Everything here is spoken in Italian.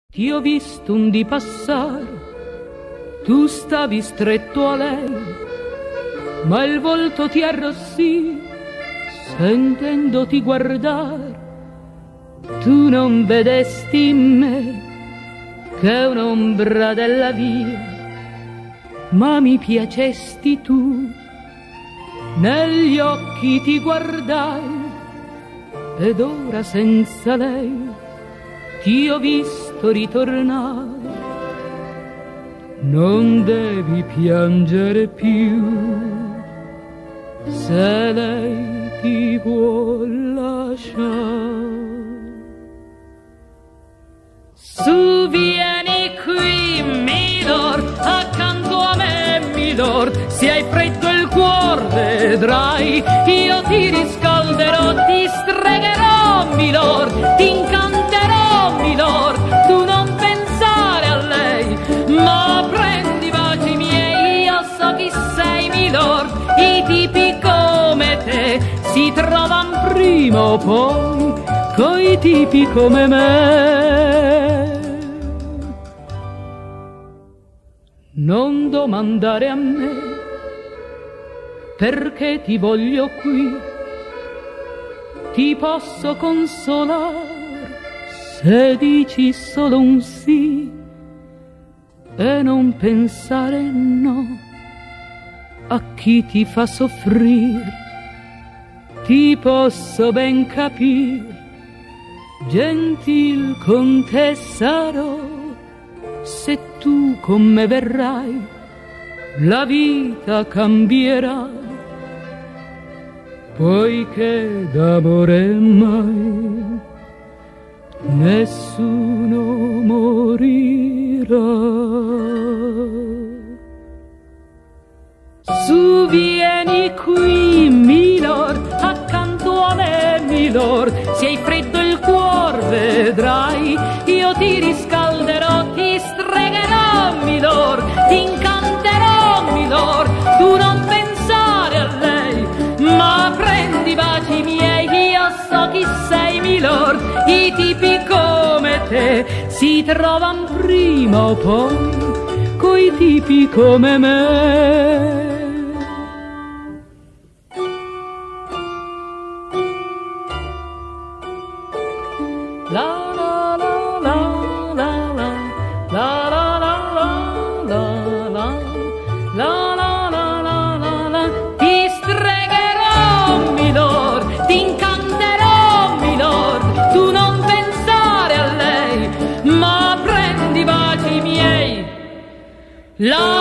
Ti ho visto un di passare, tu stavi stretto a lei, ma il volto ti arrossì, sentendoti guardare. Tu non vedesti in me che un'ombra della via, ma mi piacesti tu, negli occhi ti guardai, ed ora senza lei ti ho visto ritornare. Non devi piangere più, se lei ti vuol lasciare. Su, vieni qui, milord, accanto a me, milord. Se hai freddo il cuore, vedrai, io ti riscalderò, ti stregherò, milord, ti incanterò, milord. Tu non pensare a lei, ma prendi i baci miei. Io so chi sei, milord, i tipi come te si trovano prima o poi coi tipi come me. Non domandare a me perché ti voglio qui, ti posso consolare se dici solo un sì, e non pensare no a chi ti fa soffrire. Ti posso ben capire, gentil contessarò, se tu con me verrai, la vita cambierà, poiché d'amore mai nessuno morirà. Su, vieni qui, milord, accanto a me, milord. Se hai freddo il cuore, vedrai, io ti riscalderò, ti stregherò, milord, ti incanterò, milord. Tu non pensare a lei, ma prendi i baci miei. Io so chi sei, milord, i tipi come te si trovano prima o poi coi tipi come me. La la la la la la la la la la la la la la. Ti stregherò, milord, ti incanterò, milord. Tu non pensare a lei, ma prendi i baci miei. La